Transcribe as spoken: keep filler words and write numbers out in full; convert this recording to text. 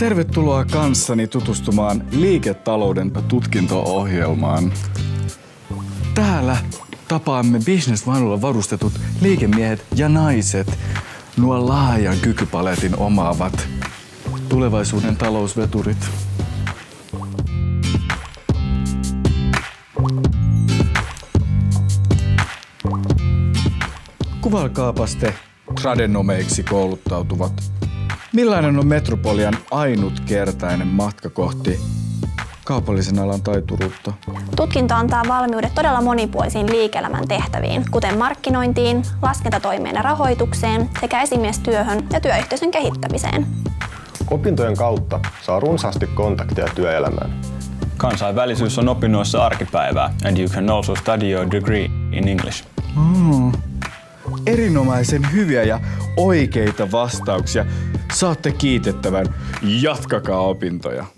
Tervetuloa kanssani tutustumaan liiketalouden tutkinto-ohjelmaan. Täällä tapaamme Business Oneilla varustetut liikemiehet ja naiset, nuo laajan kykypaletin omaavat tulevaisuuden talousveturit. Kuvailkaapas te tradenomeiksi kouluttautuvat. Millainen on Metropolian ainutkertainen matka kohti kaupallisen alan taituruutta? Tutkinto antaa valmiudet todella monipuolisiin liike-elämän tehtäviin, kuten markkinointiin, laskentatoimeen ja rahoitukseen sekä esimiestyöhön ja työyhteisön kehittämiseen. Opintojen kautta saa runsaasti kontakteja työelämään. Kansainvälisyys on opinnoissa arkipäivää, and you can also study your degree in English. Mm. Erinomaisen hyviä ja oikeita vastauksia. Saatte kiitettävän. Jatkakaa opintoja.